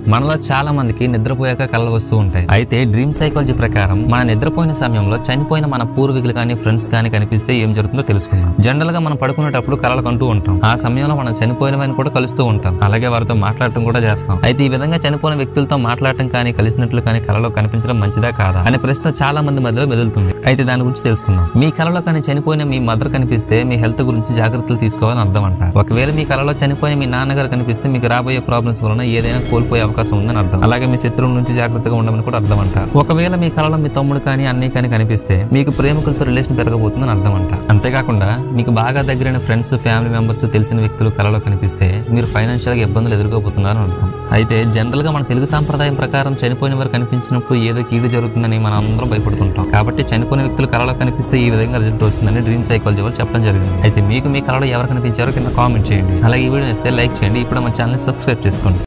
మనలో చాలా మందికి నిద్రపోయాక కలలు వస్తూ ఉంటాయి. అయితే డ్రీమ్ సైకాలజీ ప్రకారం మన నిద్రపోయిన సమయంలో చనిపోయిన మన పూర్వీకులు కానీ ఫ్రెండ్స్ కానీ కనిపిస్తే ఏం జరుగుతుందో తెలుసుకుందాం. జనరల్ గా మనం పడుకునేటప్పుడు కలలు కంటూ ఉంటాం. ఆ సమయంలో మనం చనిపోయినవని కూడా కలుస్తూ ఉంటాం. అలాగే వారితో మాట్లాడటం కూడా చేస్తాం. అయితే ఈ విధంగా చనిపోయిన వ్యక్తులతో మాట్లాడటం కానీ కలిసినట్లు కానీ కలలో కనిపించడం మంచిదా కాదా అనే ప్రశ్న చాలా మంది మధ్యలో మెదులుతుంది. అయితే దాని గురించి తెలుసుకుందాం. మీ కలలో కానీ చనిపోయిన మీ మదర్ కనిపిస్తే మీ హెల్త్ గురించి జాగ్రత్తలు తీసుకోవాలని అర్థం అంట. ఒకవేళ మీ కలలో చనిపోయిన మీ నాన్నగారు కనిపిస్తే మీకు రాబోయే ప్రాబ్లమ్స్ వలన ఏదైనా కోల్పోయే అవకాశం ఉందని అర్థం. అలాగే మీ శత్రువుల నుంచి జాగ్రత్తగా ఉండమని కూడా అర్థం అంట. ఒకవేళ మీ కలలో మీ తమ్ముడు కానీ అన్నయ్య కానీ కనిపిస్తే మీకు ప్రేమికులతో రిలేషన్ పెరగబోతుందని అర్థం అంట. అంతేకాకుండా మీకు బాగా దగ్గరైన ఫ్రెండ్స్, ఫ్యామిలీ మెంబర్స్, తెలిసిన వ్యక్తులు కలలో కనిపిస్తే మీరు ఫైనాన్షియల్ గా ఇబ్బందులు ఎదుర్కోబోతున్నారని అర్థం. అయితే జనరల్ గా మన తెలుగు సాంప్రదాయం ప్రకారం చనిపోయిన వారు కనిపించినప్పుడు ఏదో కీడు జరుగుతుందని మనం అందరం భయపడుతుంటాం. కాబట్టి చనిపోయిన వ్యక్తులు కలలో కనిపిస్తే ఈ విధంగా రిజల్ట్ వస్తుందని డ్రీమ్ సైకాలజీ వాళ్ళు చెప్పడం జరిగింది. అయితే మీకు మీ కలలో ఎవరు కనిపించారో కింద కామెంట్ చేయండి. అలాగే ఈ వీడియో ఇస్తే లైక్ చేయండి. ఇప్పుడు మన ఛానల్ సబ్స్క్రైబ్ చేసుకోండి.